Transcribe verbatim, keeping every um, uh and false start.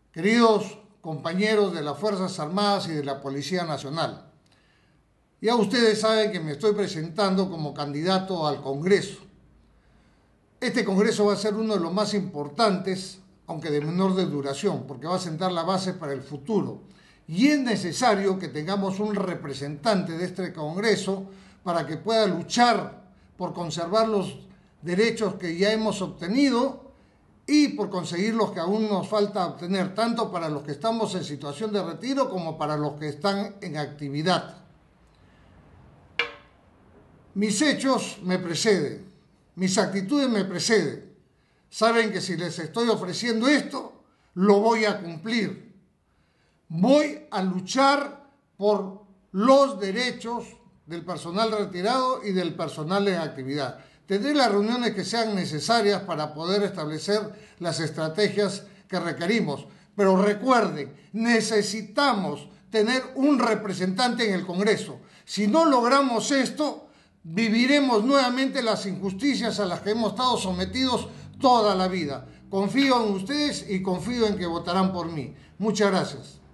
Queridos compañeros de las Fuerzas Armadas y de la Policía Nacional, ya ustedes saben que me estoy presentando como candidato al Congreso. Este Congreso va a ser uno de los más importantes, aunque de menor de duración, porque va a sentar la base para el futuro. Y es necesario que tengamos un representante de este Congreso para que pueda luchar por conservar los derechos que ya hemos obtenido y por conseguir los que aún nos falta obtener, tanto para los que estamos en situación de retiro como para los que están en actividad. Mis hechos me preceden, mis actitudes me preceden. Saben que si les estoy ofreciendo esto, lo voy a cumplir. Voy a luchar por los derechos del personal retirado y del personal en actividad. Tendré las reuniones que sean necesarias para poder establecer las estrategias que requerimos. Pero recuerden, necesitamos tener un representante en el Congreso. Si no logramos esto, viviremos nuevamente las injusticias a las que hemos estado sometidos toda la vida. Confío en ustedes y confío en que votarán por mí. Muchas gracias.